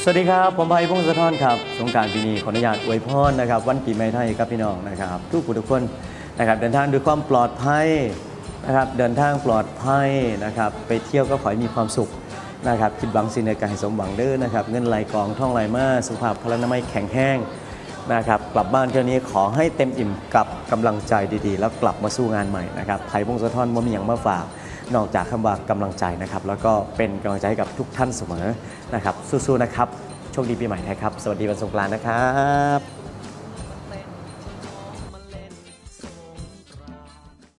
สวัสดีครับผมไพพงศธรครับสงกรานต์ปีนี้ขออนุญาตอวยพรนะครับวันปีใหม่ไทยกับพี่น้องนะครับทุกผู้ทุกคนนะครับเดินทางด้วยความปลอดภัยนะครับเดินทางปลอดภัยนะครับไปเที่ยวก็ขอให้มีความสุขนะครับคิดหวังสิ่งใดก็ให้สมหวังเด้อนะครับเงินไหลกองท่องไหลมาสุขภาพพลานามัยแข็งแรงนะครับกลับบ้านเที่ยวนี้ขอให้เต็มอิ่มกับกำลังใจดีๆแล้วกลับมาสู้งานใหม่นะครับไพพงศธรบ่มีหยังมาฝากนอกจากคำว่ากำลังใจนะครับแล้วก็เป็นกำลังใจให้กับทุกท่านเสมอนะครับสู้ๆนะครับโชคดีปีใหม่ไทยครับสวัสดีวันสงกรานต์นะครับ